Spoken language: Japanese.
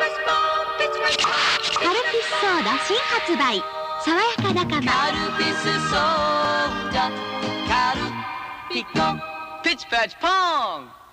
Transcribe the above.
カルピスソーダ新発売、爽やか仲間。 カルピスソーダ、カルピコ、ピチパチポン。